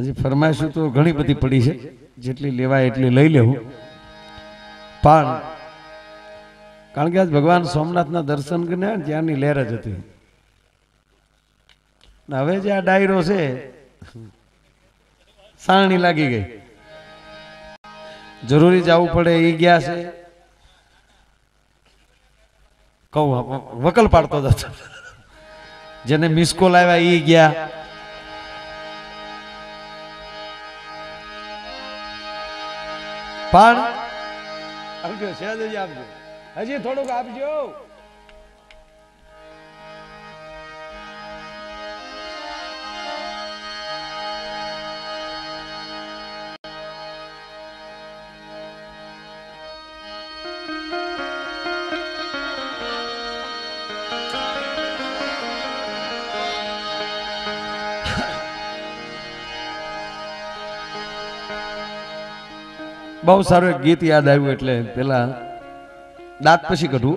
हजी फरमाइशों तो घणी बधी पड़ी है, जेटली लेवाय एटली लई लेवुं। पण कारण के आज भगवान सोमनाथ दर्शन करने त्यानी लहर ज हती। हवे जे आ डायरो छे साणी लागी गई, जरूरी जावू पड़े ई गया छे कहूं वकल पाड़तो जतो, जेने मिस कॉल आव्या ई गया। पण आपजो शहजादी आपजो, हजी थोड़ुंक आपजो। बहुत सारू एक गीत याद आव्યું એટલે પેલા દાંત પછી કાઢું।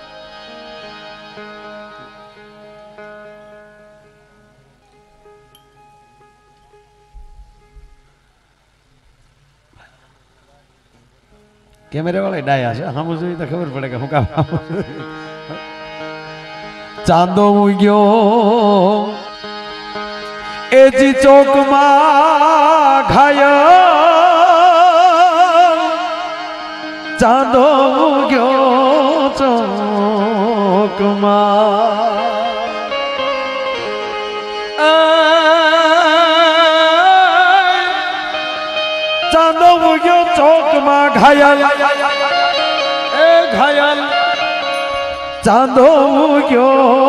કેમેરા વાળા ડાયા છે, હા મુજે તો ખબર પડે કે હું કામ। ચાંદો ઉગ્યો એજી ચોકમાં ઘાયા, चांदो उग्यो चौक मां, चांदो उग्यो चौक मां घायल ए घायल, चांदो उग्यो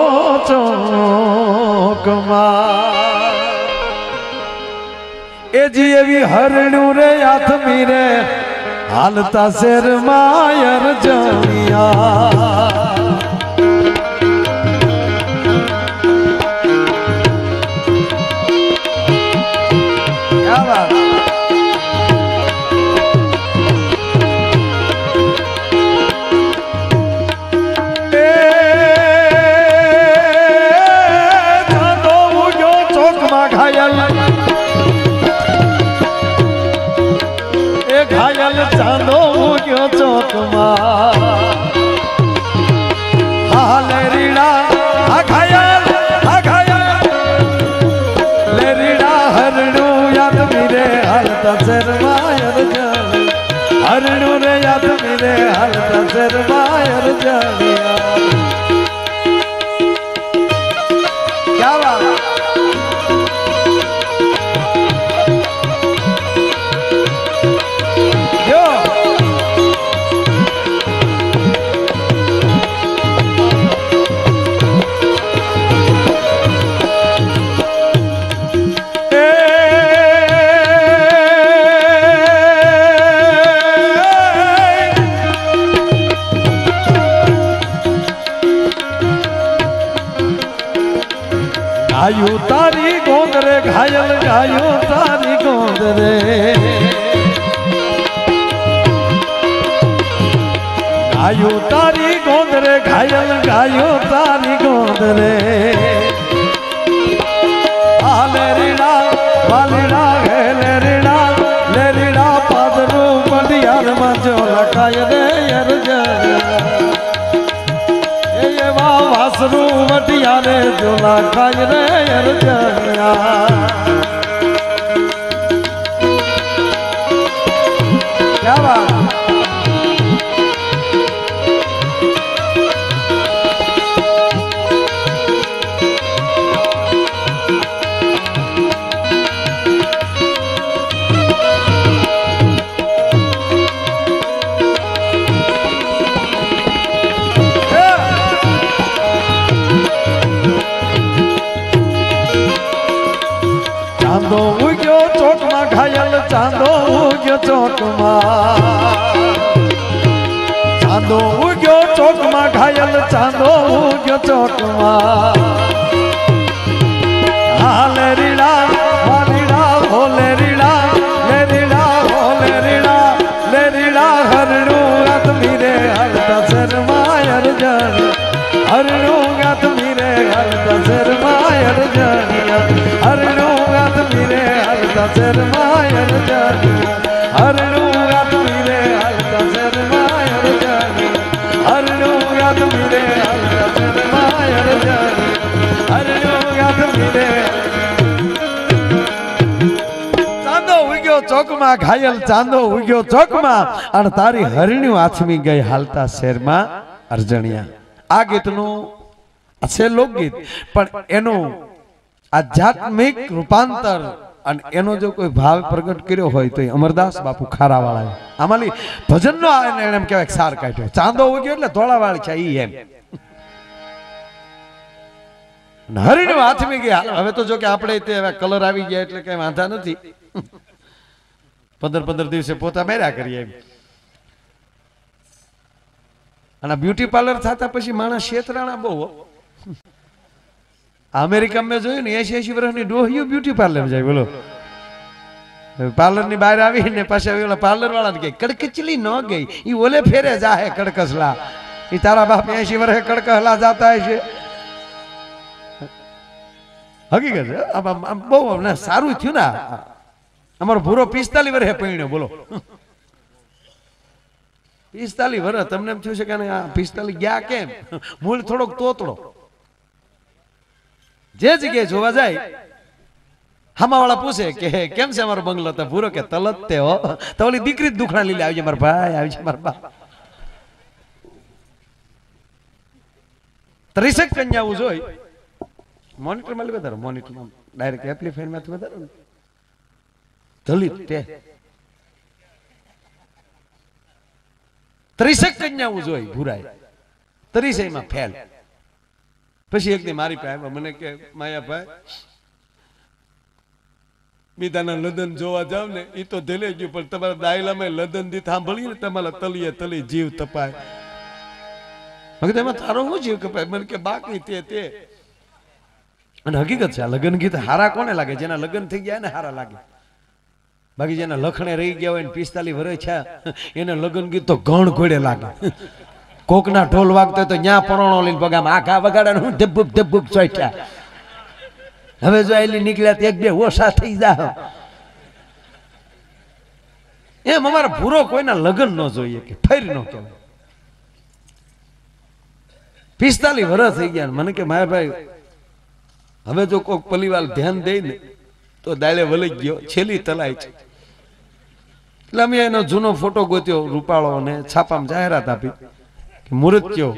चौक मां। ए जी एवी हरणू रे हाथ मीरे हालता शेर मायर जानिया, क्या बात। चांदो उग्यो चौक मां घायल, घायल चांदो उग्यो चौक मां, हाँ लेरीड़ा हाँ घायल लेरीड़ा हरणू याद मेरे हालता शेर मायर जानी, हरणू रे याद मेरे हालता शेर मायर जानिया। क्या बात। गायो तारी गोंद रे घायल, गायो तारी गोंद रे, गायो तारी गोंद रे घायल, गायो तारी गोंद रे। लेरीड़ा वालीड़ा है लेरीड़ा, लेरीड़ा पादरू बंदियार मंजो लकाय रे यार जानिया, ये वासरू वटिया रे जोला खाय रे यार जानिया। क्या बात। चांदो उग्यो चौक मां घायल, चांदो उग्यो चौक मां, चांदो उग्यो चौक मां घायल, चांदो उग्यो चौक मां। हाँ लेरीड़ा वालीड़ा हो लेरीड़ा, लेरीड़ा हो लेरीड़ा, लेरीड़ा हरणू रात मीरे हालता शेर मायर जानी, हरणू रात मीरे हालता शेर मायर जानिया, हरणू रात मीरे हालता હાલતા શેરમાં અરજણિયા હરણું આદમી રે હાલતા શેરમાં અરજણિયા હરણું આદમી રે હાલતા શેરમાં અરજણિયા હરણું આદમી રે ચોકમાં ઘાયલ ચાંદો ઉગ્યો ચોકમાં અને તારી હરણ્યું આથમી ગઈ હાલતા શેરમાં અરજણિયા. આ ગીતનું છે લોકગીત, પણ એનું આધ્યાત્મિક રૂપાંતર અને એનો જો કોઈ ભાવ પ્રગટ કર્યો હોય તો અમરદાસ બાપુ ખારાવાળા આમાંની ભજનનો એને એમ કહેવાય સાર કાઢ્યો. ચાંદો ઉગ્યો એટલે ધોળાવાળ છે ઈ એમ હરણ્યું આથમી ગઈ. હવે તો જો કે આપણે તે કલર આવી ગયા એટલે કઈ વાંધા નથી. 15 દિવસે પોતા મેર્યા કરીએ એમ. અને બ્યુટી પાર્લર થતા પછી માણસ શેતરાણા બહુ. અમેરિકામાં મેં જોયું ને 80 વર્ષની ડોહીઓ બ્યુટી પાર્લર જાય. બોલો, પાર્લર ની બહાર આવીને પાછા ઓલા પાર્લર વાળા ને કે કડકચલી ન ગઈ, ઈ ઓલે ફેરે જાહે કડકસલા. ઈ તારા બાપ 80 વર્ષે કડકસલા જાતા હશે. હકીકત છે. બહુ સારું થયું ને. અમારો ભૂરો 45 વર્ષે પૈણ્યો. બોલો, 45 વર્ષ. તમને એમ થયું છે કે આ 45 ગયા કેમ? મૂળ થોડોક તોતડો. જે જગ્યાએ જોવા જાય હામાવાળા પૂછે કે કેમ છે અમારો બંગલો? તો ભૂરો કે તલત તે હો. તો ઓલી દીકરી જ દુખણા લીલે આવી છે મારા ભાઈ, આવી છે મારા બાપ. 30 કન્યાઓ જોઈ. મોનિટરમાં વધારો, મોનિટરમાં ડાયરેક્ટ એમ્પ્લીફાયર માંથી વધારો ને. દલિત તે 30 કન્યાઓ જોઈ ભૂરાય. 30 માં ફેલ. પછી એક દી મારી પાસે મને કે માયાભાઈ મીતાના લદન જોવા જાવ ને એ તો ધેલે ગયું, પણ તમારા દાયલામાં લદન દી સાંભળીએ ને તમારા તલીએ તલી જીવ તપાય. મગર એમાં તારો શું જીવ કપાય? મને કે બાકી તે અને હકીકત છે. આ લગ્ન ગીત હારા કોને લાગે? જેના લગ્ન થઈ ગયા ને હારા લાગે. બાકી જેના લખણે રહી ગયા હોય ને 45 વર્ષ છે એને લગ્ન ગીત તો ઘણ ઘોડે લાગે. કોકના ઢોલ વાગતો હોય તો ન્યા પરોણો લઈને પગામ આખા વગાડા હું ધબુક ધબુક ચોટ્યા. હવે જો એલી નીકળ્યા એક બે ઓછા થઈ જા. એમ અમારા ભૂરો કોઈના લગ્ન ન જોઈએ કે ફેરી ન કહેવાય. 45 વર્ષ થઈ ગયા. મને કે મારા ભાઈ હવે જો કોઈક પલીવાલ ધ્યાન દે ને તો દાલે વળી ગયો, છેલ્લી તલાય છે. એટલે અમે એનો જૂનો ફોટો ગોત્યો રૂપાળો અને છાપામાં જાહેરાત આપી કે મુહૂર્ત્યો.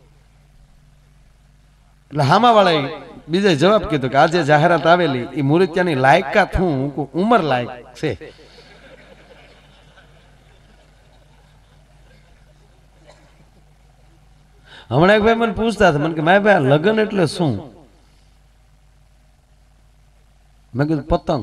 એટલે હામા વાળાએ બીજે જવાબ કીધો કે આજે જાહેરાત આવેલી એ મુહૂર્ત્યાની લાયકાત હું ઉંમર લાયક છે. હમણાં એક ભાઈ મને પૂછતા હતા, મને કે માય ભાઈ લગ્ન એટલે શું? મેં કીધું પતંગ.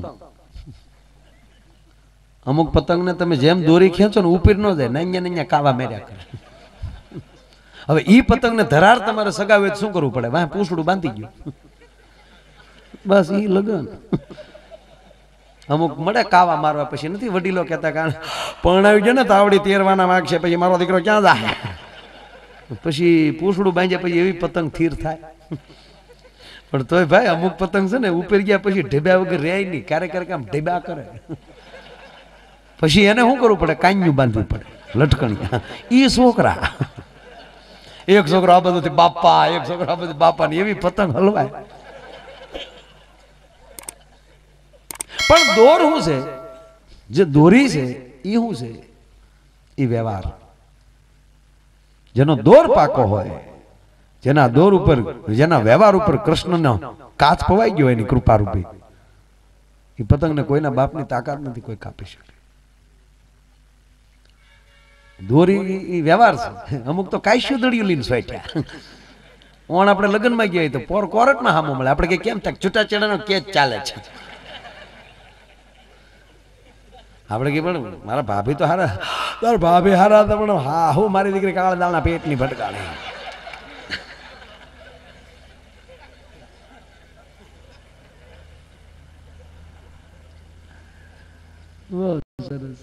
અમુક પતંગ ને તમે જેમ દોરી ખેંચો ને ઉપર ન જાય, નૈયા કાવા મેર્યા કરે. હવે ઈ પતંગ ને ધરાર તમારે સગાવે શું કરવું પડે? વાહ પૂછડું બાંધી ગયું, બસ ઈ લગન. અમુક મળે કાવા મારવા. પછી નથી વડીલો કહેતા કારણ પરણાવી જાય ને તો આવડી તેરવાના માગશે, પછી મારો દીકરો ક્યાં જાય? પછી પૂછડું બાંધ્યા પછી એવી પતંગ થીર થાય. પણ તોય ભાઈ અમુક પતંગ છે ને ઉપર ગયા પછી ઢેબ્યા વગર રહે નહીં. ક્યારેક ક્યારેક આમ ઢેબ્યા કરે. પછી એને શું કરવું પડે? કાન્યું બાંધવું પડે, લટકણી. ઈ છોકરા એક છોકરો આ બધું બાપા, એક છોકરો આ બધું બાપા ની એવી પતંગ હલવાય. પણ દોર શું છે? જે દોરી છે એ શું છે? એ વ્યવહાર. જેનો દોર પાકો હોય, જેના દોર ઉપર, જેના વ્યવહાર ઉપર કૃષ્ણનો કાચ પવાઈ ગયો એની કૃપા રૂપી, એ પતંગને કોઈના બાપની તાકાત નથી કોઈ કાપી શકે. દોરી વ્યવહાર છે. અમુક તો કાશ્યું દળિયું લઈને સ્વેટ્યા. ઓણ આપણે લગ્નમાં ગયા તો પોર કોરટમાં હામો મળે. આપણે કે કેમ થાય છૂટાછેડાનો કેસ ચાલે છે. આપણે કે પણ મારા ભાભી તો હારા, તારા ભાભી હારા હતા પણ હા હું મારી દીકરી કાળા દાળના પેટની ભટકાણે. સરસ.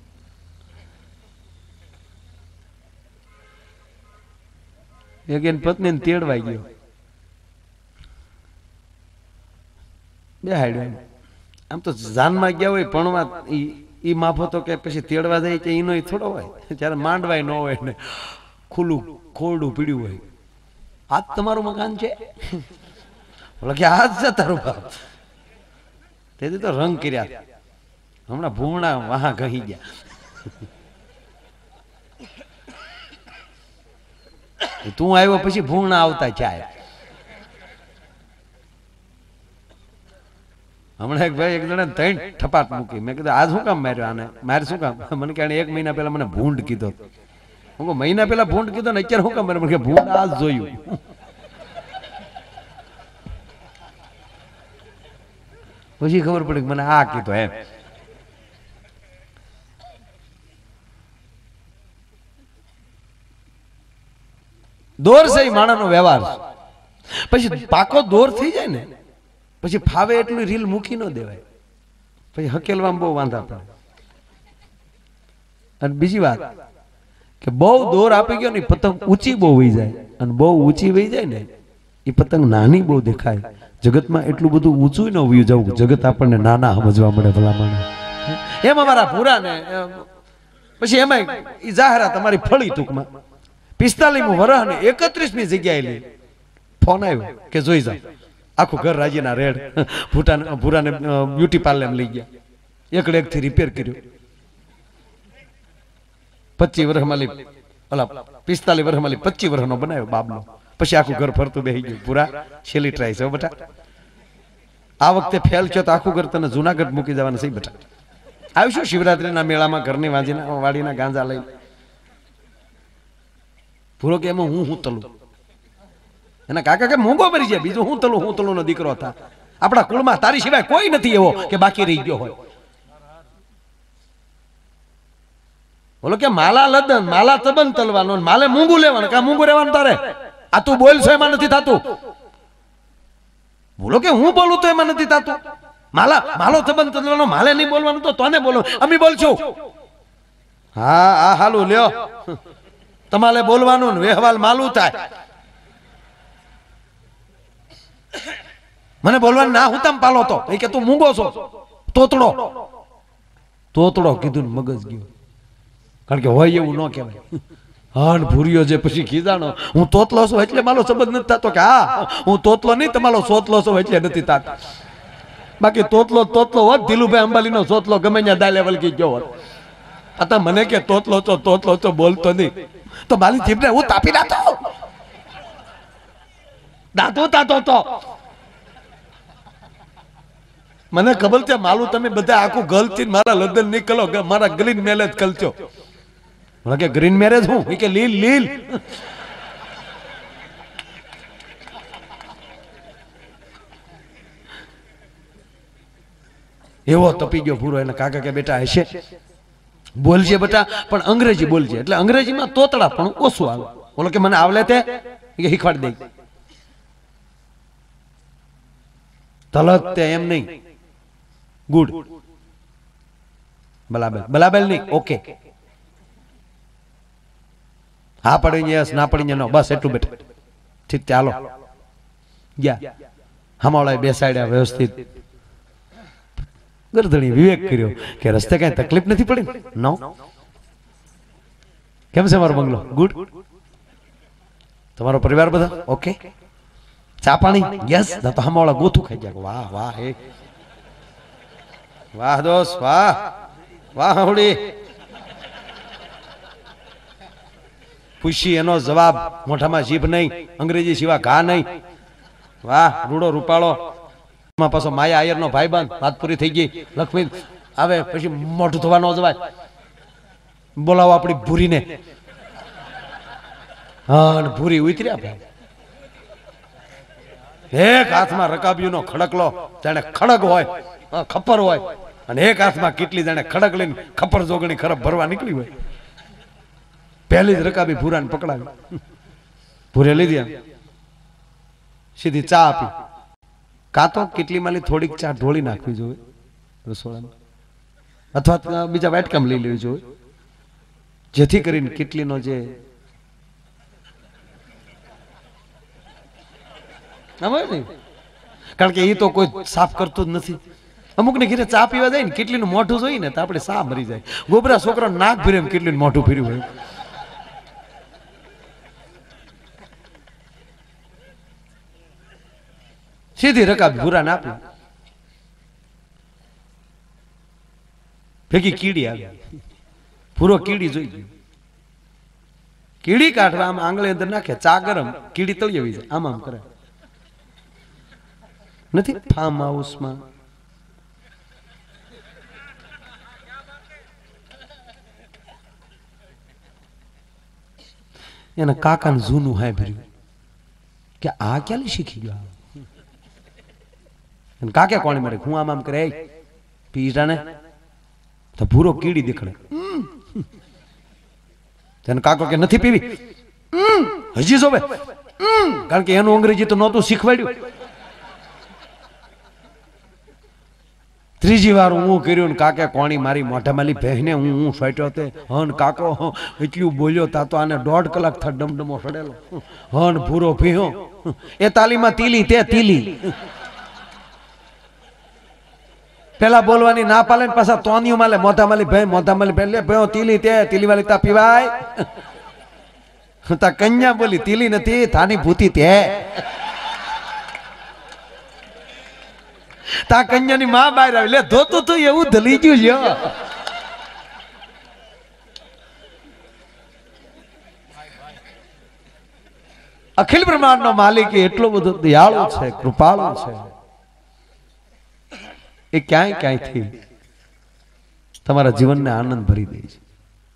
એક એની પત્નીને તેડવાઈ ગયો, બે હાડ્યો. આમ તો જાનમાં ગયા હોય ભણવા ઈ માફો તો કે પછી તેડવા જાય કે ઈનો થોડો હોય, જ્યારે માંડવાય ન હોય ને ખુલ્લું ખોરડું પીડ્યું હોય. આજ તમારું મકાન છે? બોલો કે આજ છે તારું બાપ. તેથી તો રંગ કર્યા, હમણાં ભૂમણા વાહા કહી ગયા. તું આવ્યો પછી ભૂમણા આવતા ચાય. હમણાં એક ભાઈ એક જણા 3 ઠપાટ મૂકી. મેં કીધું આજ શું કામ માર્યો આને? મારે શું કામ? મને કે 1 મહિના પહેલા મને ભૂંડ કીધો. હું કહું મહિના પહેલા ભૂંડ કીધો ને અત્યારે શું કામ? મને કે ભૂંડ આજ જોયું. પછી ખબર પડી કે મને આ કીધો એમ. દોર છે માણાનો વ્યવહાર. પછી પાકો દોર થઈ જાય ને પછી ફાવે એટલું રીલ મૂકી ન દેવાય, પછી હકેલવામાં બહુ વાંધા પડે. અને બીજી વાત કે બહુ દોર આપી ગયો ને પતંગ ઊંચી બહુ વહી જાય, અને બહુ ઊંચી વહી જાય ને એ પતંગ નાની બહુ દેખાય. જગતમાં એટલું બધું ઊંચું ન વયું જવું, જગત આપણને નાના સમજવા મળે ભલામણ. એમ અમારા પૂરા ને પછી એમાં એ જાહેરાત અમારી ફળી ટૂંકમાં 45મું વરહ ને 31મી જગ્યાએ લે ફોન આવ્યો કે જોઈ જાવ. આખું ઘર રાજીના રેડ. ભૂરાને બ્યુટી પાર્લર લઈ ગયા, એકડે એકથી રિપેર કર્યું. 25 વર્ષમાં લઈ ઓલા 45 વર્ષમાં લઈ 25 વર્ષનો બનાવ્યો બાબલો. પછી આખું ઘર ફરતું બેસી ગયું. પૂરા છેલ્લી ટ્રાય છે બેટા, આ વખતે ફેલ થયો તો આખું ઘર તને જુનાગઢ મૂકી જવાનું છે બેટા. આવીશું શિવરાત્રીના મેળામાં ઘરની વાડીના ગાંજા લઈ. પૂરો કે એમાં હું તલું? એના કાકા કે મૂંગો મરી જાય, બીજું હું તલું નો દીકરો હતા. આપણા કુળમાં તારી સિવાય કોઈ નથી એવો કે બાકી રહી ગયો હોય. બોલો કે માલા લદન માલા તબન તલવાનો, માલે મૂંગું લેવાનું કે મૂંગું રહેવાનું તારે. આ તું બોલ છો એમાં નથી થતું. બોલો કે હું બોલું તો એમાં નથી થતું. માલો તબન તલવાનો, માલે નહીં બોલવાનું તો તને બોલો. અમે બોલશું. હા આ હાલું લ્યો, તમારે બોલવાનું ને વ્યવહાર માલું થાય. મને બોલવાનું ના હું તમ પાલો તો એ કે તું મૂંગો છો તોતડો કીધું ને મગજ ગયો. કારણ કે હોય એવું ન કહેવાય. હા ભૂર્યો છે પછી ખીજાણો હું તોતલો છું એટલે મારો સંબંધ નથી થતો. કે હા હું તોતલો નહીં, તમારો સોતલો છું એટલે નથી થતો. બાકી તોતલો હોત ધીલુભાઈ અંબાલીનો સોતલો ગમે ત્યાં દા લેવલ કી ગયો હોત. આ મને કે તોતલો છો બોલતો નહીં તો મારી જીભને હું તાપી દાતો તો મને ખબર છે માલું તમે બધા આખું ગલતી મારા લગ્ન નીકળો, મારા ગ્રીન મેરેજ કલચો. મને કે ગ્રીન મેરેજ હું કે લીલ એવો તપી ગયો પૂરો. એને કાકા કે બેટા હશે બોલજે બેટા પણ અંગ્રેજી બોલજે. એટલે અંગ્રેજીમાં તોતડા પણ ઓછું આવે. બોલો કે મને આવલે તે શીખવાડી દઈ. તલત તે એમ નહીં, ગુડ બલાબલ નહીં, ઓકે. હા પડી યસ, ના પડી નો, બસ એટલું બેટા. ઠીક ચાલો ગયા. હમાળાએ બેસાડ્યા વ્યવસ્થિત. ગરદણી વિવેક કર્યો કે રસ્તે કઈ તકલીફ નથી પડી? નો. કેમ છે મારો બંગલો? ગુડ. તમારો પરિવાર બધા ઓકે? ચા પાણી? યસ. તો હમાળા ગોથું ખાઈ ગયા. વાહ વાહ હે વાહ દોસ્ત વાહ વાહ. હોડી પૂછી એનો જવાબ, મોઢામાં જીભ નહીં, અંગ્રેજી સિવાય ઘા નહીં. વાહ રૂડો રૂપાળો. પાછો માયા આયર નો ભાઈબંધ. વાત પૂરી થઈ ગઈ. લક્ષ્મી આવે પછી મોઢું ધોવા ન જવાય. બોલાવો આપણી ભૂરીને. હા ભૂરી ઉતર્યા ભાઈ. એક હાથમાં રકાબીનો ખડકલો જાણે ખડગ હોય, ખપર હોય, અને એક હાથમાં કેટલી જાણે ખડક લઈને ખપર જોગણી ખરબ ભરવા નીકળી હોય. પહેલી જ રકાબી ભૂરાને પકડાવી. ભૂરે લીધી સીધી ચા આપી. કાં તો કેટલી માલી થોડીક ચા ઢોળી નાખવી જોઈએ રસોડામાં, અથવા બીજા વાટકામ લઈ લેવી જોઈએ, જેથી કરીને કેટલીનો જે કારણ કે એ તો કોઈ સાફ કરતું જ નથી. અમુક ને ઘરે ચા પીવા જાય ને કેટલીનું મોઢું જોઈ ને તો આપણે સા મરી જાય. ગોબરા છોકરા નાક ભીરે કેટલીનું મોઢું ફેર્યું હોય. સીધી રકાબી ભૂરા ના આપી ભેગી કીડી આવી. ભૂરો કીડી જોઈ ગયો. કીડી કાઢવા આમ આંગળી અંદર નાખે, ચા ગરમ, કીડી તળી આવી જાય. આમ આમ કરે નથી ફાર્મ હાઉસમાં એના કાકાનું જૂનું હાય ભર્યું કે આ ક્યાં શીખી ગયો. કાકે કોણે મારે હું આમ આમ કરે પીઝા ને તો ભૂરો કીડી દેખાડે. તેને કાકો કે નથી પીવી, હજી જોવે, કારણ કે એનું અંગ્રેજી તો નહોતું શીખવાડ્યું. ત્રીજી વાર હું કર્યું ને કાકે કોણી મારી મોઢામાલી બહેને હું ફાટ્યો તે હન કાકો એટલું બોલ્યો તા તો આને 1.5 કલાક થા ડમડમો સડેલો. હન ભૂરો પીયો એ તાલીમાં તીલી તે તીલી. પેલા બોલવાની ના પાલે ને પાછા તોનિયું માલે મોઢામાલી ભાઈ મોઢામાલી ભાઈ લે ભાઈ તીલી તે તીલી વાળી તા પીવાય. તા કન્યા બોલી તીલી નથી થાની ભૂતી તે. તા કન્યાની માં બહાર આવી લે ધોતું તું એવું ધલી ગયું લ્યો. અખિલ બ્રહ્માંડ નો માલિક એટલો બધો દયાળુ છે, કૃપાળુ છે. એ ક્યાંય ક્યાંયથી તમારા જીવનને આનંદ ભરી દે છે.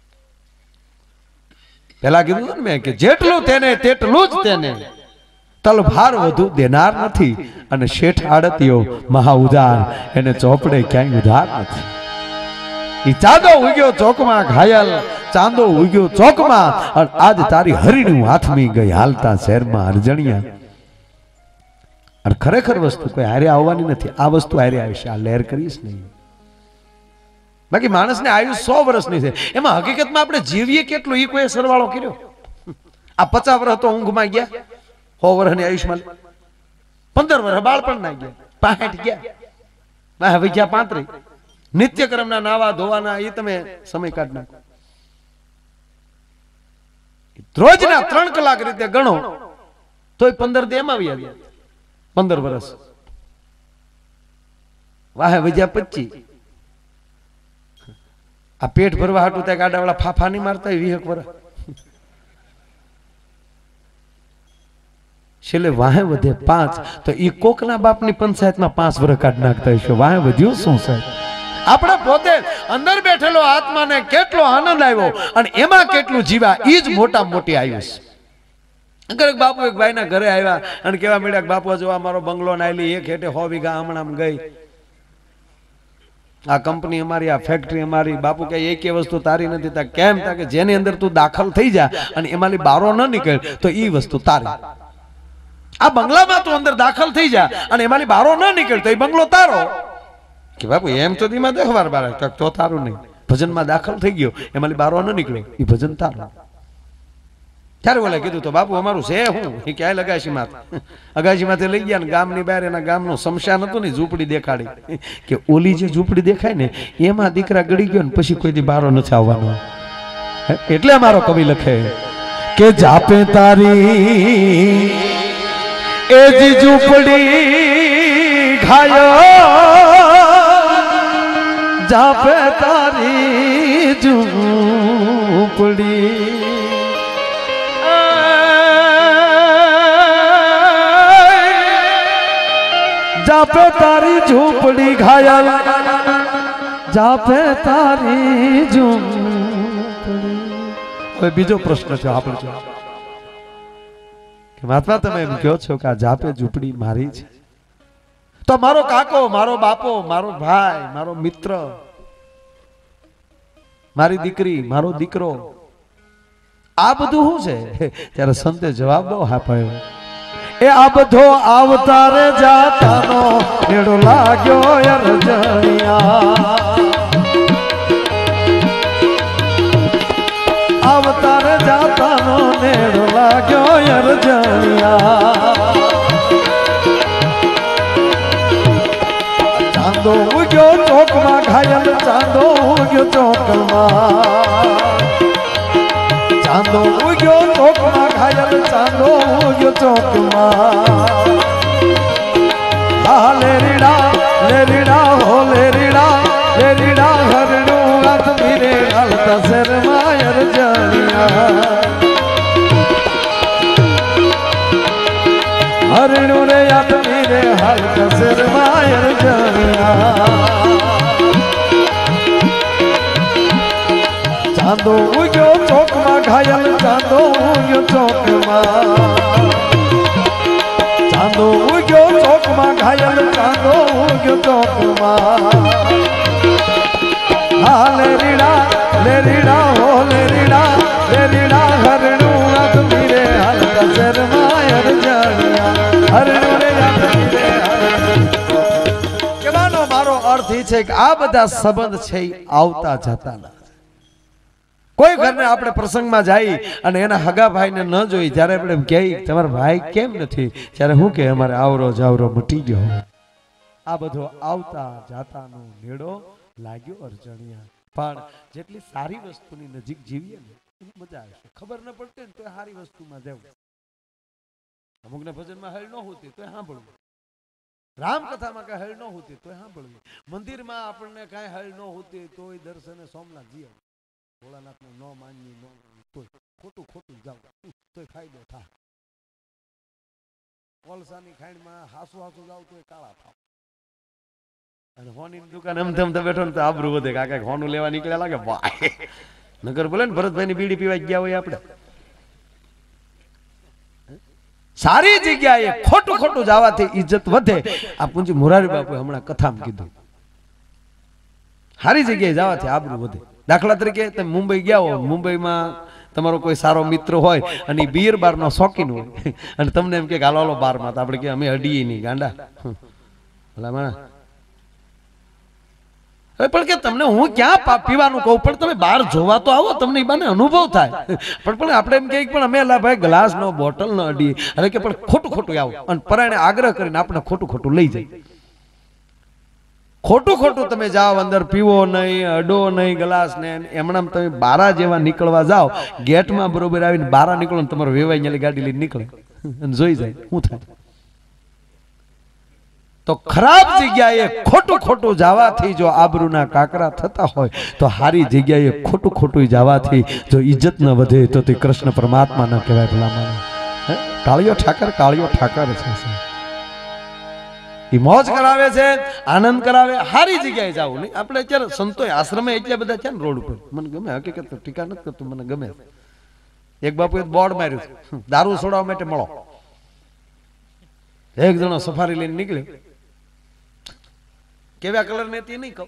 પેલા કીધું ને મેં કે જેટલું તેને તેટલું જ તેને, તલભાર વધુ દેનાર નથી, અને શેઠ આડતીયો મહા ઉદાર, એને ચોપડે ક્યાંય ઉધાર નથી. ઈ ચાંદો ઉગ્યો ચોકમાં ઘાયલ, ચાંદો ઉગ્યો ચોકમાં, અને આજ તારી હરીનું હાથમી ગઈ હાલતા શહેરમાં અરજણિયા. અને ખરેખર વસ્તુ કોઈ હારે આવવાની નથી. આ વસ્તુ હારે આવશે, આ લહેર કરીશ નહીં. બાકી માણસને આયુષ 100 વર્ષની છે. એમાં હકીકતમાં આપણે જીવીએ કેટલું એ કોઈ સરવાળો કર્યો. આ 50 વર્ષ તો ઊંઘમાં ગયા, 100 વર્ષની આયુષ્માન 15 વર્ષ બાળપણ ના ગયા, 65 ગયા, હવે ગયા 35. નિત્યક્રમના નાવા ધોવાના એ તમે સમય કાઢ નાખો. રોજના 3 કલાક રીતે ગણો તોય 15 એમ આવી ગયા. 15 વર્ષ વાહે વજ્યા 25. આ પેટ ભરવા હાટું ત્યાં ગાડાવાળા ફાફા નહીં મારતા 20 વર્ષ. છેલ્લે વાહે વધે 5 તો ઈ કોકના બાપની પંચાયતમાં 5 વર્ષ કાઢ નાખતા હશે. વાહે વધ્યું શું સાહેબ? આપણે પોતે અંદર બેઠેલો આત્માને કેટલો આનંદ આવ્યો અને એમાં કેટલું જીવા, ઈ જ મોટા મોટી આયુષ. બાપુ એક ભાઈ ના ઘરે આવ્યા અને કેવા મળ્યા બાપુ જો અમારો બંગલો નાયલી 1 હેઠે 100 વીઘા હમણાં ગઈ, આ કંપની અમારી, આ ફેક્ટરી અમારી. બાપુ કે એક વસ્તુ તારી નથી. તા કેમ? તા કે જેની અંદર તું દાખલ થઈ જા અને એમાંથી બારો ન નીકળે તો ઈ વસ્તુ તારી. આ બંગલામાં તું અંદર દાખલ થઈ જા અને એમાંથી બારો ન નીકળે તો એ બંગલો તારો. કે બાપુ એમ તો દીમાં દેખવાર બાર તો તારું નહીં. ભજનમાં દાખલ થઈ ગયો, એમાંથી બારો ન નીકળ્યો, એ ભજન તારું. ત્યારે ઓલા કીધું તો બાપુ અમારું છે હું એ ક્યાંય અગાશીમાં. અગાશીમાંથી લઈ ગયા ને ગામની બહાર એના ગામનું શમશાન હતું ને ઝૂંપડી દેખાડી કે ઓલી જે ઝૂંપડી દેખાય ને એમાં દીકરા ગળી ગયો ને પછી કોઈ દી બારો નથી આવવાનો. એટલે અમારો કવિ લખે કે જાપે તારી એ જી ઝૂંપડી ઘાયો, જાપે તારી ઝૂંપડી, જાપે તારી ઝૂંપડી ઘાયલ, જાપે તારી ઝૂંપડી. હવે બીજો પ્રશ્ન છે આપણે જવાબ કે મહાત્મા તમે એમ કહો છો કે આ જાપે ઝૂંપડી મારી છે, તો મારો કાકો, મારો બાપો, મારો ભાઈ, મારો મિત્ર, મારી દીકરી, મારો દીકરો, આ બધું શું છે? ત્યારે સંતે જવાબ બહુ આપ્યો. એ આ બધો આવતારે જાતાનો નેડો લાગ્યો અરજણિયા, આવતારે જાતાનો નેડો લાગ્યો અરજણિયા. ચાંદો ઉગ્યો ચોકમાં ઘાયલ ચાંદો ઉગ્યો ચોકમાં ચાંદો ઉગ્યો ચોકમાં ઘાયલ ચાંદો ઉગ્યો ચોકમાં લેરીડા હો લેરીડા હરણું હાથ મીરે હાલતા શરમાયર જાણિયા હરણું રે હાથ મીરે હાલતા શરમાયર જાણિયા ચાંદો ઉગ્યો ચોકમાં ઘાયલ ચાંદો ઉગ્યો ચોકમાં ચાંદો ઉગ્યો ચોકમાં ઘાયલ ચાંદો ઉગ્યો ચોકમાં હા લેરીડા હો લેરીડા હરણું હાથ મીરે હાલતા શરમાયર જાણિયા હરણું રે હાથ મીરે કહેવાનો મારો અર્થ એ છે કે આ બધા સંબંધ છે આવતા જતા ના કોઈ ઘરને આપણે પ્રસંગમાં જઈ અને એના હગા ભાઈને ન જોઈ જ્યારે આપણે કહીએ તમારા ભાઈ કેમ નથી ત્યારે હું કે અમારે આવરો જાવરો મટી ગયો આ બધો આવતા જાતાનો નેડો લાગ્યો અર્જણિયા પણ જેટલી સારી વસ્તુની નજીક જીવીએ ને એની મજા આવશે ખબર ન પડતી ને તો સારી વસ્તુમાં જવું અમુકને ભજનમાં હળ ન હોતી તો સાંભળવું રામકથામાં કઈ હળ ન હોતી તો સાંભળવી મંદિરમાં આપણને કઈ હળ ન હોતી તોય દર્શને સોમનાથ જીવ ભોળાનાથ ન માનવી ન ખોટું જાવ તો ફાયદો થાય કોલસાની ખાંડમાં હાસુ જાવ તો કાળા થાવ અને હોની દુકાન એમ બેઠો ને તો આબરૂ વધે કાકા હોનું લેવા નીકળ્યા લાગે ભાઈ નગર બોલે ને ભરતભાઈ ની બીડી પીવા ગયા હોય આપણે સારી જગ્યાએ ખોટું જવાથી ઇજ્જત વધે આ પૂંજી મોરારી બાપુ હમણાં કથામાં કીધું સારી જગ્યાએ જવાથી આબરૂ વધે દાખલા તરીકે તમે મુંબઈ ગયા હો મુંબઈમાં તમારો કોઈ સારો મિત્ર હોય અને બીયર બાર નો શોખીન હોય અને તમને એમ કે હાલો બાર માં આપણે કે અમે અડીએ નહીં ગાંડા પણ કે તમને હું ક્યાં પીવાનું કહું પણ તમે બહાર જોવા તો આવો તમને બાને અનુભવ થાય પણ આપણે એમ કહીએ પણ અમે ભાઈ ગ્લાસ નો બોટલ નો અડીએ હવે કે પણ ખોટું આવો અને પરાણે આગ્રહ કરીને આપણે ખોટું લઈ જાય ખોટું તમે જાઓ અંદર પીવો નહીં અડો નહીં ગ્લાસ ને એમણામ તમે બારા જેવા નીકળવા જાઓ ગેટમાં બરોબર આવીને બારા નીકળો ને તમારો વેવાઈ ગાડી લઈને નીકળે અને જોઈ જાય શું થાય તો ખરાબ જગ્યાએ ખોટું જવાથી જો આબરૂના કાકરા થતા હોય તો હારી જગ્યાએ ખોટું જવાથી જો ઇજ્જત ન વધે તો તે કૃષ્ણ પરમાત્મા ન કહેવાય ભલામણ કાળિયો ઠાકર છે એ મોજ કરાવે છે આનંદ કરાવે હારી જગ્યાએ જાવ નહીં આપણે અત્યારે સંતોય આશ્રમે એટલે બધા છે ને રોડ ઉપર મને ગમે હકીકત ટીકા નથી કરતું મને ગમે એક બાપુએ બોર્ડ માર્યું દારૂ છોડાવવા માટે મળો એક જણો સફારી લઈને નીકળ્યો કેવા કલર ને તે નહીં કહું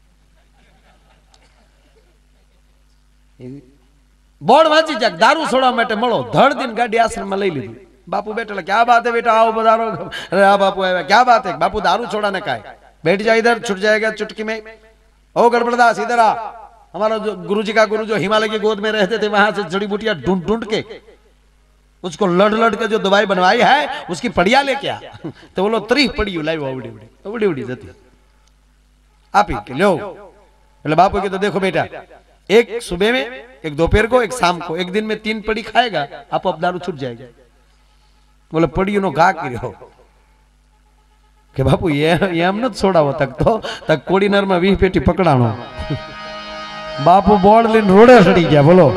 બોર્ડ વાંચી જાય દારૂ છોડાવવા માટે મળો ધડ દિન ગાડી આશ્રમમાં લઈ લીધી बापू बैठे क्या बात है बेटा आओ बधारो अरे हाँ बापू आया क्या बात है बापू दारू छोड़ाने का है बैठ जा इधर छुट जाएगा चुटकी में ओ गड़बड़दास इधर आ हमारा जो गुरुजी का गुरु जो हिमालय की गोद में रहते थे वहां से जड़ी बूटियां ढूंढ के उसको लड़ के जो दवाई बनवाई है उसकी पड़िया लेके आ तो बोलो 3 पड़ी लाई उड़ी जाती आप ही लो बोले बापू की तो देखो बेटा एक सुबह में एक दोपहर को एक शाम को एक दिन में 3 पड़ी खाएगा आप दारू छूट जाएगा बोले पड़ियों नो घा કર્યો કે બાપુ એમ ન છોડાવો તક કોડીનર માં 20 પેટી પકડાણો બાપુ બોર્ડ લઈને રોડે ચડી ગયા બોલો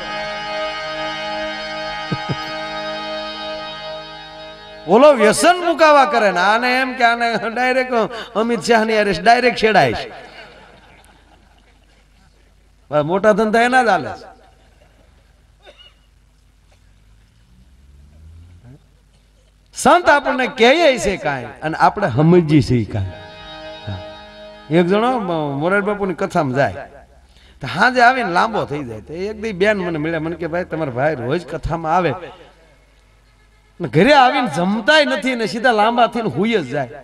બોલો વ્યસન મુકાવા કરે ને આને એમ કે આને ડાયરેક્ટ અમિત શાહ ની અરેસ્ટ ડાયરેક્ટ છેડાય છે મોટા ધંધા એના જ હાલે છે સંત આપણને કહે છે કાંઈ અને આપણે સમજી છીએ કાંઈ એક જણો મોરારી બાપુની કથામાં જાય તો હાજે આવીને લાંબો થઈ જાય તો એક દી બેન મને મળ્યા મને કે ભાઈ તમારા ભાઈ રોજ કથામાં આવે ઘરે આવીને જમતાય નથી ને સીધા લાંબા થઈને હુઈ જ જાય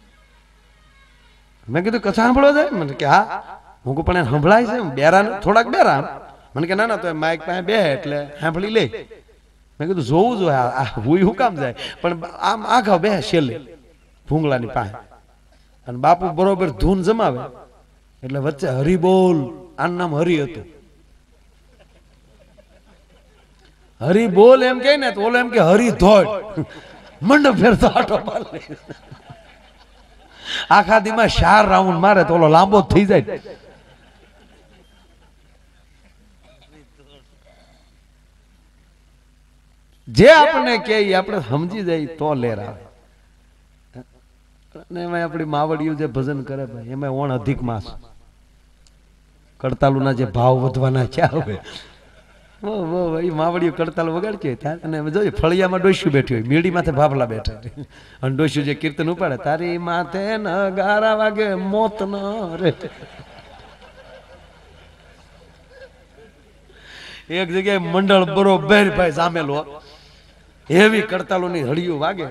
મેં કીધું કથા સાંભળવા જાય મને કે હા હું પણ એને સંભળાય છે બેરા થોડાક બેરા મને કે ના તો માઇક પાસે બે એટલે સાંભળી લે મેં કીધું જોવું જોઈએ આ હુઈ હું કામ જાય પણ આમ આખા બે છેલ્લે ભૂંગળાની પાસે અને બાપુ બરોબર ધૂન જમાવે એટલે વચ્ચે હરી બોલ, આનું નામ હરી હતું. હરી બોલ એમ કે ને તો ઓલો એમ કે હરી ધોડ, મંડપ ફેરતો આટો માર લે. આખા દીમાં 4 રાઉન્ડ મારે તો ઓલો લાંબો થઈ જાય. જે આપણે કે આપણે સમજી જાય તો લેર આવે. અને એમાં આપણી માવડીઓ જે ભજન કરે ભાઈ, એમાં ઓણ અધિક માસ, કડતાલુના જે ભાવ વધવાના છે હવે માવડીઓ કડતાલ વગાડતી હોય અને જોઈએ ફળિયામાં ડોસ્યું બેઠી હોય, મીડી માથે ભાભલા બેઠા અને ડોસ્યું જે કીર્તન ઉપાડે, તારી માથે ન ગારા વાગે મોત ન રે. એક જગ્યાએ મંડળ બરોબર ભાઈ જામેલો, એવી કડતાલોની હળીઓ વાગે.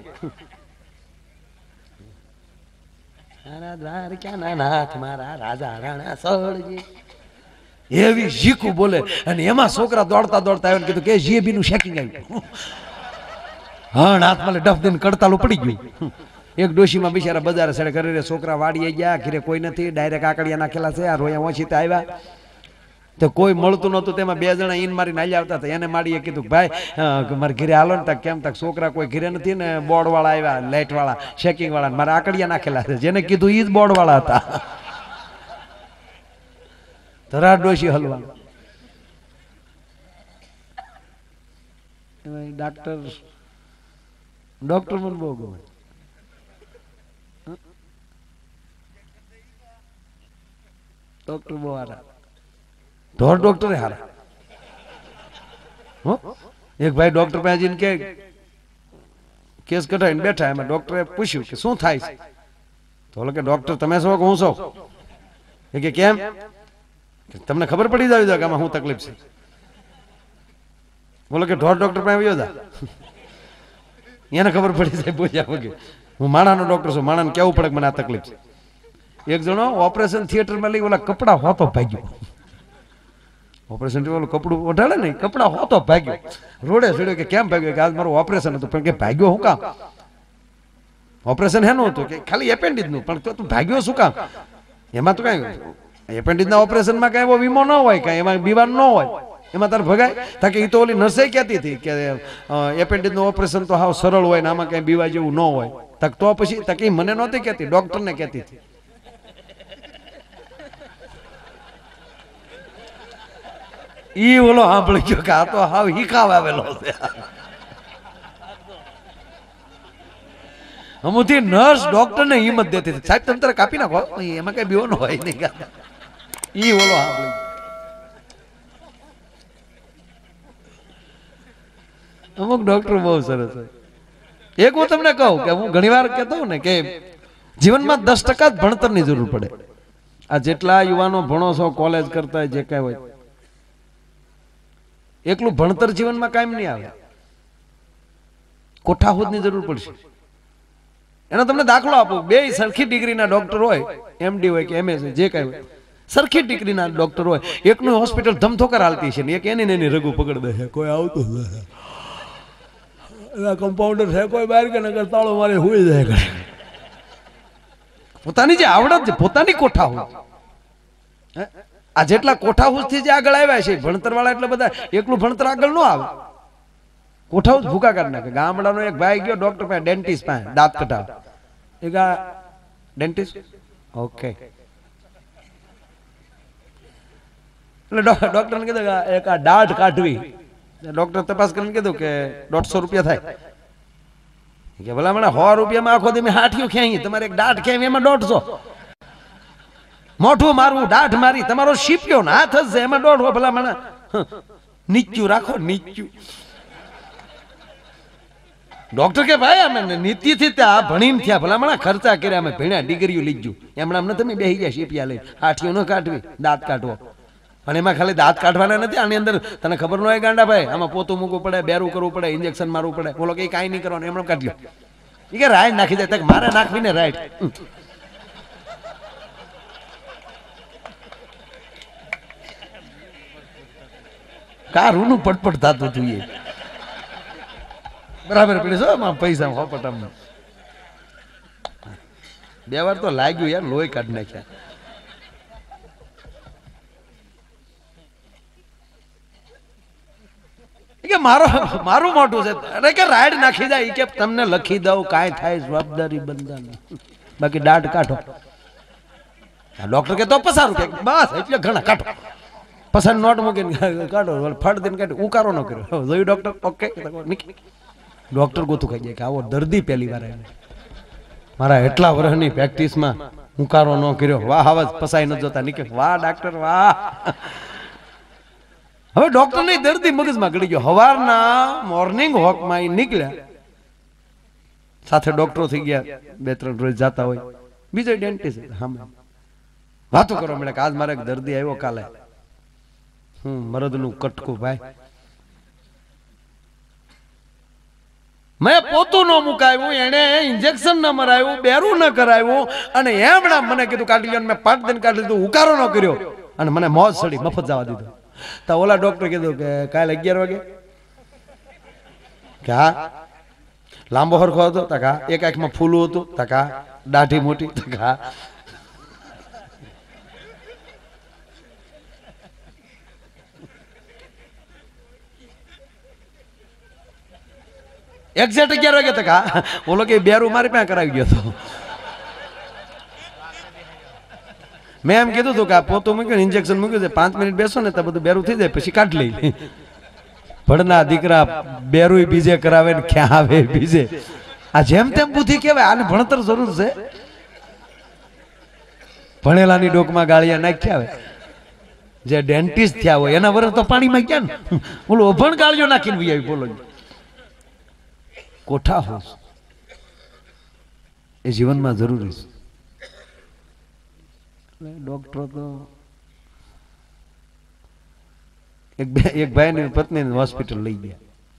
નાથ મારા રાજા રાણા સળજી એવી શીખું બોલે. અને એમાં છોકરા દોડતા દોડતા આવ્યો કીધું કે જીએબી નું શેકિંગ આવ્યું. હા હાથમાં ડફ દઈને કડતાલું પડી ગયું. એક ડોશીમાં બિચારા બજારે સડે કરે, છોકરા વાડીએ ગયા, ઘરે કોઈ નથી, ડાયરેક્ટ આકડિયા નાખેલા છે. આ રોયા ઓછી આવ્યા તો કોઈ મળતું નતું, તેમાં 2 જણા ઈન મારીને હાલી આવતા હતા. એને માડીએ કીધું ભાઈ મારે ઘરે હાલો ને. કેમ તક છોકરા કોઈ ઘરે નથી ને બોર્ડ વાળા આવ્યા, લાઇટ વાળા, શેકિંગ વાળા, મારા આકડિયા નાખેલા છે. જેને કીધું ઈ જ બોર્ડ વાળા હતા. ધરા ડોશી હલવા ડોક્ટર મને બહુ ગમે. ડોક્ટર બહુ હારા, ઢોર ડોક્ટર હારા. એક ભાઈ ડોક્ટર પાસે જઈને કે કેસ કઢાવીને બેઠા, એમાં ડોક્ટરે પૂછ્યું કે શું થાય છે? તો ઓલો કે ડોક્ટર તમે છો કે હું છો? એ કે કેમ? તમને ખબર પડી જાય કે આમાં શું તકલીફ છે? બોલો કે ઢોર ડોક્ટર પાસે આવ્યો જા, એને ખબર પડી જાય બોલ્યા વગર. હું માણાનો ડોક્ટર છું, માણાને કેવું પડે મને આ તકલીફ છે. એક જણો ઓપરેશન થિયેટરમાં લઈ ઓલા કપડા હોતો ભાગ્યો. ઓપરેશન ઓલું કપડું ઓઢાડે ને, કપડા હોતો ભાગ્યો. રોડે ચડ્યો કે કેમ ભાગ્યો? કે આજ મારું ઓપરેશન હતું. પણ કે ભાગ્યો શું કામ? ઓપરેશન હેનું હતું? કે ખાલી એપેન્ડિસ નું. પણ તું ભાગ્યો શું કામ? એમાં તો કઈ એપેન્ડિસ ના ઓપરેશનમાં કઈ એવો વીમો ન હોય, કઈ એમાં બીમાર ન હોય, એમાં તારે ભગાય? તાકે એ તો ઓલી નર્સે કહેતી હતી કે એપેન્ડિસ નું ઓપરેશન તો હાવ સરળ હોય ને આમાં કઈ બીવા જેવું ન હોય. તક તો પછી તકે મને નહોતી કહેતી, ડોક્ટરને કહેતી હતી. ઈ ઓલો સાંભળી ગયો કે આ તો હાવ હીખાવ આવેલો છે. અમુથી નર્સ ડોક્ટર ને હિંમત દેતી હતી, સાહેબ તમે તારે કાપી નાખો, એમાં કઈ બીવો ન હોય નહીં. ઈ ઓલો સાંભળી. અમુક ડોક્ટર બહુ સરસ હોય. એક હું તમને કહું કે હું ઘણી વાર કહેતો ને કે જીવનમાં 10% જ ભણતરની જરૂર પડે. આ જેટલા યુવાનો ભણો છો, કોલેજ કરતા જે કઈ હોય, એકલું ભણતર જીવનમાં કાયમ નહીં આવે. કોઠાહૂદની જરૂર પડશે. એનો તમને દાખલો આપું. 2 સરખી ડિગ્રીના ડોક્ટર હોય, એમડી હોય કે એમએસ જે કઈ હોય, સરખી ડિગ્રીના ડોક્ટર હોય, એકનું હોસ્પિટલ ધમધોકાર હાલતી છે ને એક એની રગુ પકડ દે છે. કોઈ આવતું નથી, કમ્પાઉન્ડર છે કોઈ બહાર કે નગર તાળો મારે હોઈ જાય. પોતાની જે આવડત છે, પોતાની કોઠાહૂદ. આ જેટલા કોઠાહૂદ થી જે આગળ આવ્યા છે ભણતર વાળા, એટલે બધા એકલું ભણતર આગળ ન આવે. કોઠાહૂદ ભૂકા કાઢી નાખે. ગામડાનો એક ભાઈ ગયો ડોક્ટર પાસે, ડેન્ટિસ્ટ પાસે દાંત કઢાવ. એક આ ડેન્ટિસ્ટ ઓકે, એટલે ડોક્ટરને કીધું કે એક આ દાઢ કાઢવી. ડોક્ટર તપાસ કરીને કીધું કે 150 રૂપિયા થાય. કે ભલા મને 100 રૂપિયામાં આખો દી મેં હાઠિયું ખેંચી, તમારે એક દાઢ ખેંચી એમાં 150. મોઢું મારવું, દાઢ મારી, તમારો શીપ્યો ને હાથ જ છે એમાં 150. ભલા મને નીચું રાખો, નીચું. ડોક્ટર કે ભાઈ અમે નીતિથી ત્યાં ભણીને થયા, ભલા મને ખર્ચા કર્યા, અમે ભણ્યા, ડિગ્રીઓ લીધું. એમણા અમને તમે બેસી ગયા શીપિયા લઈ, હાઠિયું ન કાઢવી, દાંત કાઢવો. અને એમાં ખાલી દાંત કાઢવાના નથી, આની અંદર તને ખબર ન હોય ગાંડા ભાઈ, આમાં પોતું મૂકવું પડે, બેરું કરવું પડે, ઇન્જેક્શન મારવું પડે. બોલો કે કાંઈ નહીં કરવાનું, એમણે કાઢ્યો. એ કે રાઈટ નાખી દે, તક મારે નાખવી ને રાઈટ. કારું પટપટ થતું હતું એ બરાબર પડે છો પૈસા હોપટ. 2 વાર તો લાગ્યું યાર, લોહી કાઢી નાખ્યા. કે મારું મોટું છે. અરે કે રાઈડ નાખી જાય. કે તમને લખી દઉં કાંઈ થાય જવાબદારી બંધાને, બાકી દાઢ કાઢો. ડોક્ટર કે તો પસારું કે બસ એટલે ઘણા કાઢો. પસાર નોટ મૂકીને કાઢો, ફળ દઈને કાઢો. ઉકારો ન કર્યો. જોયું ડોક્ટર? ઓકે. ડોક્ટર ગોતું ખાઈ જાય કે આવો દર્દી પહેલી વાર આવ્યો. મારા એટલા વર્ષની પ્રેક્ટિસમાં ઉકારો ન કર્યો. વાહ, આવાજ પસાઈ ન જોતા નીકળે. વાહ ડાક્ટર વાહ. હવે ડોક્ટર ની દર્દી મગજમાં ગળી ગયો. હવારના મોર્નિંગ વોકમાં નીકળ્યા, સાથે ડોક્ટરો થઈ ગયા, 2-3 રોજ જાતા હોય. બીજો ડેન્ટિસ્ટ હા વાતો કરો મળે કે આજ મારે એક દર્દી આવ્યો કાલે, મરદનું કટકું ભાઈ, મેં પોતું ન મુકાયું, એને ઇન્જેક્શન ન મરાયું, બેરું ન કરાયું, અને એમણા મને કીધું કાઢી લ્યો. મેં પાટ દઈને કાઢી લીધું, ઉકારો ન કર્યો, અને મને મોજ સડી, મફત જવા દીધો. તો ઓલા ડોક્ટર કીધું કે કાલે 11 વાગે કે હા. લાંબો હરખો હતો તકા, એક આંખમાં ફૂલું હતું તકા, દાઢી મોટી તકા. એક્ઝેક્ટ 11 વાગે તકા. ઓલો કે બેરું મારી પાસે કરાવી ગયો હતો. મેં એમ કીધું હતું કે આ પોતું મૂક્યું, ઇન્જેક્શન મૂક્યું છે, 5 મિનિટ બેસો ને તો બધું બેરું થઈ જાય, પછી કાઢ લઈ. ભણના દીકરા બેરું બીજે કરાવે ને ક્યાં આવે બીજે. આ જેમ તેમ બુદ્ધિ કહેવાય. આને ભણતર જરૂર છે. ભણેલાની ડોકમાં ગાળિયા નાખ્યા આવે. જે ડેન્ટિસ્ટ થયા હોય એના વરસ તો પાણીમાં ગયા ને. બોલો અભણ ગાળિયો નાખીને વી આવી. બોલો કોઠા હોશ એ જીવનમાં જરૂરી છે. ડોક્ટરો તો એક ભાઈની પત્નીને હોસ્પિટલ લઈ ગયા.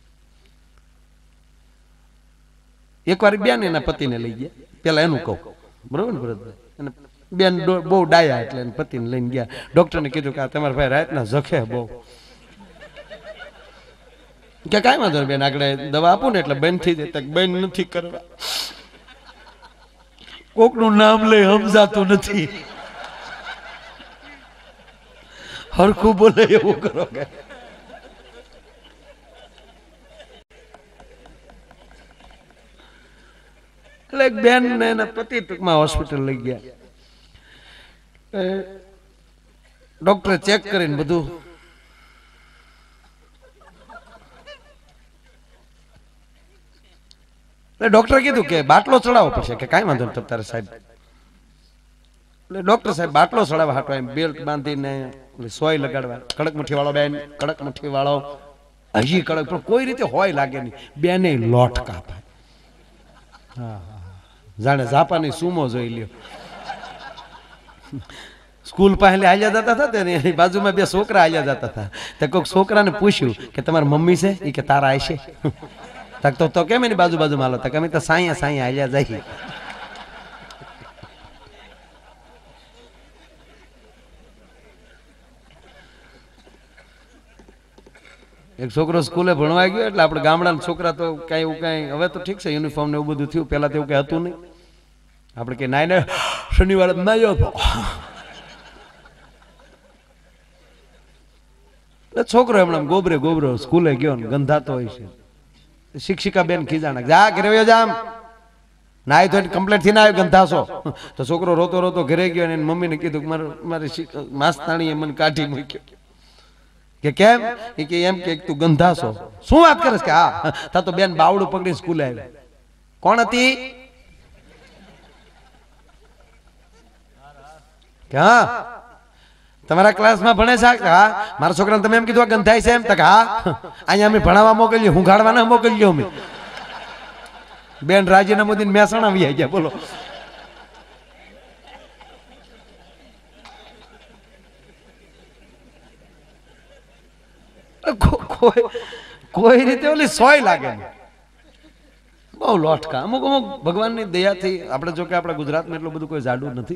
એકવાર બેન એના પતિને લઈ ગયા. પેલા એનું કહું બરોબર ને ભરતભાઈ. અને બેન બહુ ડાયા એટલે પતિને લઈને ગયા. ડોક્ટરને કીધું કે આ તમારા ભાઈ રાતના જખે બહુ. કે કાંઈ વાંધો બેન, આગળ દવા આપું ને એટલે બંધ થઈ જાય. બંધ નથી કરવા, કોકનું નામ લઈ સમજાતું નથી, હરખું બોલે એવું કરો. કે એટલે એક બેન ને એના પતિ ટૂંકમાં હોસ્પિટલ લઈ ગયા. ડોક્ટરે ચેક કરીને બધું ડોક્ટરે કીધું કે બાટલો ચડાવવો પડશે. કે કાંઈ વાંધો નહીં તારે સાહેબ. એટલે ડોક્ટર સાહેબ બાટલો ચડાવવા હાટવા એમ બેલ્ટ બાંધીને સોય લગાડવા. કડક મુઠ્ઠી વાળો બેન, કડક મુઠ્ઠી વાળો, હજી કડક, પણ કોઈ રીતે હોય લાગે નહીં. બેને લોટ કાપાય. હા જાણે જાપાની સુમો જોઈ લ્યો. સ્કૂલ પાસે હાલ્યા જતા હતા ને, એની બાજુમાં 2 છોકરા હાલ્યા જતા હતા. તો કોઈક છોકરાને પૂછ્યું કે તમારી મમ્મી છે? એ કે તારા આશે. તો કેમ એની બાજુમાં હાલો? તો અમે તો સાયા સાયા હાલ્યા જઈએ. એક છોકરો સ્કૂલે ભણવા ગયો એટલે આપણે ગામડાના છોકરા તો કઈ એવું કઈ, હવે તો ઠીક છે યુનિફોર્મ ને એવું બધું થયું, પેલા તો એવું કઈ હતું નહીં. આપણે કે નાઈને શનિવારે ના ગયો છોકરો હમણાં ગોબરો સ્કૂલે ગયો ને ગંધાતો હોય છે. શિક્ષિકા બેન ખીજાણા, જા ઘરે જામ, નાય તો કમ્પ્લેટ થી ના આવ્યો ગંધાશો. તો છોકરો રોતો રોતો ઘરે ગયો અને મમ્મીને કીધું મારી માસ્તાણીએ મને કાઢી મૂક્યો. કે કેમ? કે એમ કે તું ગંધાશો. શું વાત કરે કે હા. તા તો બેન બાવડું પકડી સ્કૂલે આવી. કોણ હતી? કે હા તમારા ક્લાસમાં ભણે છે? હા. મારા છોકરાને તમે એમ કીધું ગંધાય છે એમ? તક હા અહીંયા અમે ભણાવવા મોકલીએ, હું ગાડવાના મોકલીએ અમે. બેન રાજીનામું દઈને મહેસાણા આવી ગયા. બોલો કોઈ રીતે ઓલી સોય લાગે. બહુ લોટકા. અમુક ભગવાનની દયાથી આપણે જો કે આપણા ગુજરાતમાં એટલું બધું કોઈ જાડું નથી.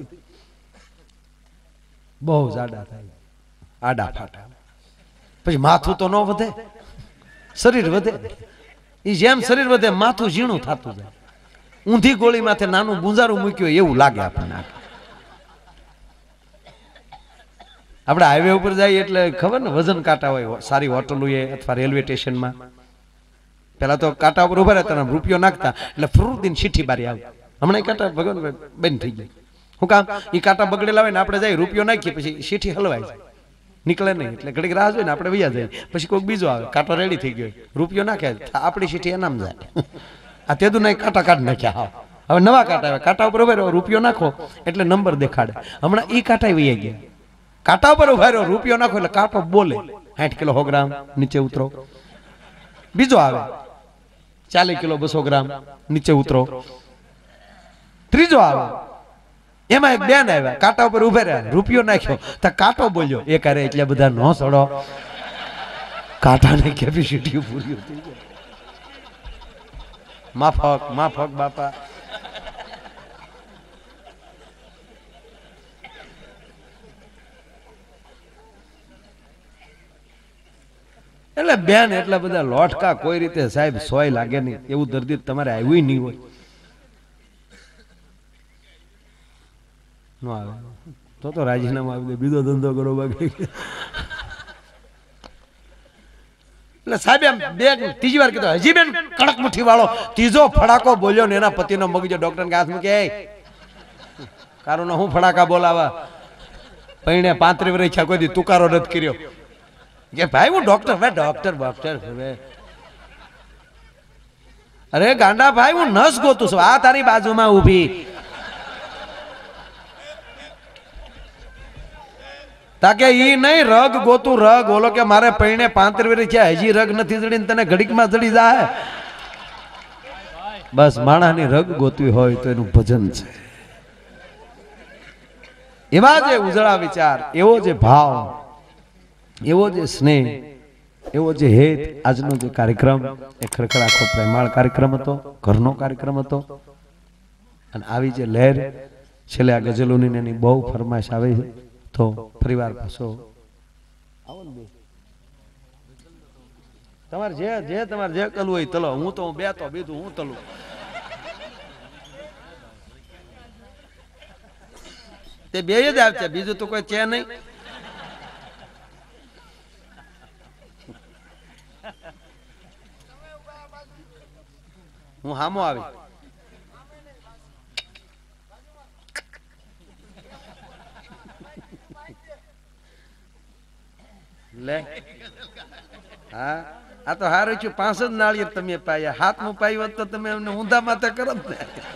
બહુ જાડા થાય, આડા ફાટા. પછી માથું તો ન વધે, શરીર વધે. એ જેમ શરીર વધે માથું ઝીણું થતું જાય. ઊંધી ગોળી માથે નાનું ગુંજારું મૂક્યું એવું લાગે આપણને. આપણે હાઈવે ઉપર જઈએ એટલે ખબર ને વજન કાંટા હોય સારી હોટલોએ અથવા રેલવે સ્ટેશનમાં. પેલા તો કાંટા ઉપર ઉભા રહેતા રૂપિયો નાખતા એટલે ફ્રૂટ ચીઠી બારી આવે. હમણાં કાંટા ભગવાન બંધ થઈ ગયા. શું કામ? એ કાંટા બગડેલા હોય ને આપણે જાય રૂપિયો નાખીએ પછી ચીઠી હલવાય જાય, નીકળે નહીં. એટલે ઘડીક રાહ જોઈએ ને આપણે વૈયા જાય, પછી કોઈક બીજો આવે, કાંટો રેડી થઈ ગયો, રૂપિયો નાખે, આપણી ચીઠી એનામ જાય. આ તેદું નહીં કાંટા કાઢી નાખ્યા. હવે નવા કાંટા આવે, કાંટા ઉપર ઉભા રહ્યો, રૂપિયો નાખો એટલે નંબર દેખાડે. હમણાં એ કાંટા વૈયા ગયા. કાંટા ઉપર ઉભા રહ્યો, રૂપિયો નાખો એટલે કાંટો બોલે 60 કિલો 100 ગ્રામ નીચે ઉતરો. બીજો આવે 40 કિલો 200 ગ્રામ નીચે ઉતરો. ત્રીજો આવે, એમાં એક બેન આવ્યા, કાંટા ઉપર ઉભા રહ્યા, રૂપિયો નાખ્યો તો કાંટો બોલ્યો, એ કરે એટલે બધા નો સડો, કાંટાની કેપેસિટી પૂરી થઈ ગઈ. માફક માફક બાપા. એટલે બેન એટલા બધા લોટકા કોઈ રીતે સાહેબ સોય લાગે નહીં એવું દર્દી તમારે આવ્યું નહીં હોય. નો આવે તો રાજીનામું આપી દે, બીજો ધંધો કરો બાકી. એટલે સાહેબ એમ બે ત્રીજી વાર કીધું, હજી બેન કડક મુઠ્ઠી વાળો ત્રીજો ફડાકો બોલ્યો ને એના પતિનો મગજો ડોક્ટર હાથ મૂકે, કારું હું ફડાકા બોલાવા, પૈણે 35 વર્ષ થયા કોઈ દી તુકારો રદ કર્યો કે ભાઈ હું ડોક્ટર, ભાઈ ડોક્ટર ડોક્ટર. અરે ગાંડા ભાઈ હું નસ ગોતું છું, આ તારી બાજુમાં ઊભી. તાકે ઈ નહીં રગ ગોતું, રગ ઓલો કે મારે પૈણે 35 વર્ષ થયા હજી રગ નથી જડી ને તને ઘડીકમાં જડી જાય. બસ માણાની રગ ગોતવી હોય તો એનું ભજન છે. એવા જે ઉજળા વિચાર, એવો જે ભાવ, એવો જે સ્નેહ, એવો જે હેત. આજનો જે કાર્યક્રમ એ ખરેખર આખો પ્રેમાળ કાર્યક્રમ હતો, ઘરનો કાર્યક્રમ હતો. અને આવી જે લહેર છેલ્લે આ ગઝલોની એની બહુ ફરમાઈશ આવે છે. તો પરિવાર પાછો તમારે જે તમારે જે કરવું હોય તલો. હું તો બે તો બીજું હું તલું. તે બે જ આવશે, બીજું તો કોઈ છે નહીં. હું હામો આવી લે. હા આ તો હારું છું, 5 જ નાળિયેર તમે પાયા, 7મું પાયું હોત તો તમે અમને ઊંધા માથે કરો ને.